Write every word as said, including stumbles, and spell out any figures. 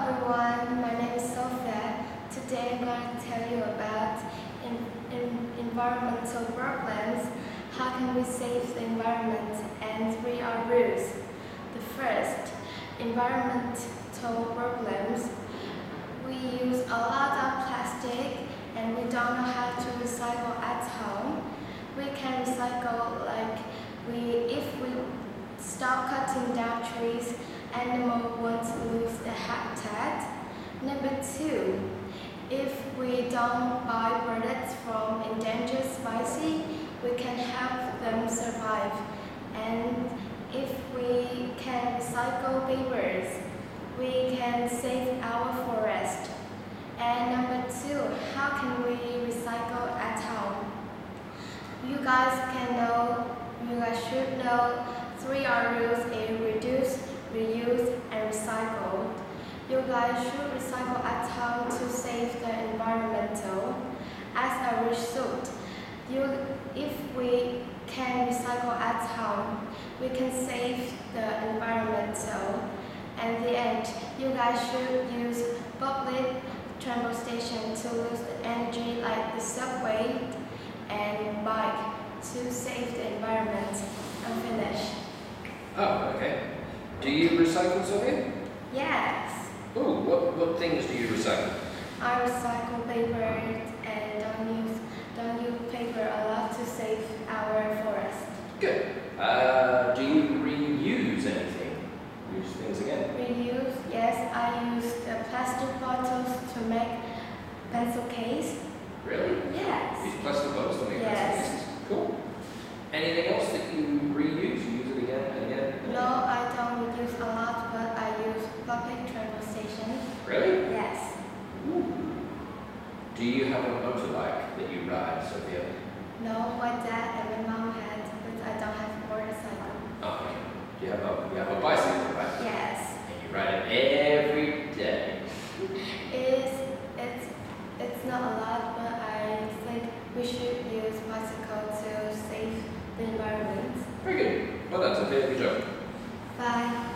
everyone, my name is Sophia. Today I'm going to tell you about in, in environmental problems. How can we save the environment, and three are rules. The first, environmental problems. We use a lot of plastic and we don't know how to recycle at home. We can recycle like we if we stop cutting down trees, animals won't lose their habitat. Number two, if we don't buy products from endangered species, we can help them survive. And if we can recycle papers, we can save our forest. And number two, how can we recycle at home? You guys can know, you guys should know three R rules is reduce, reuse, and recycle. You guys should recycle at home to save the environmental. As a result, you, if we can recycle at home, we can save the environmental. And the end, you guys should use public transportation to use the energy like the subway and bike to save the environment. I'm finished. Oh, okay. Do you recycle, Sophia? Yes. Oh, what, what things do you recycle? I recycle paper and don't use don't use paper a lot to save our forest. Good. Uh, do you reuse anything? Use things again? Reuse, yes, I use the plastic bottles to make pencil case. Really? Yes. Use plastic bottles to make Yes. pencil cases? Cool. Anything else that you reuse? You use it again and again? And No, again? I don't use a lot, but I use public transportation. Really? Yes. Ooh. Do you have a motorbike that you ride, Sophia? No, my dad and my mom had, but I don't have a motorcycle. Oh, okay. Do you have a, you have a bicycle, right? Yes. And you ride it every day? It's, it's, it's not a lot, but I think we should use bicycle to save the environment. Very good. Well done, Sophia. Good job. Bye.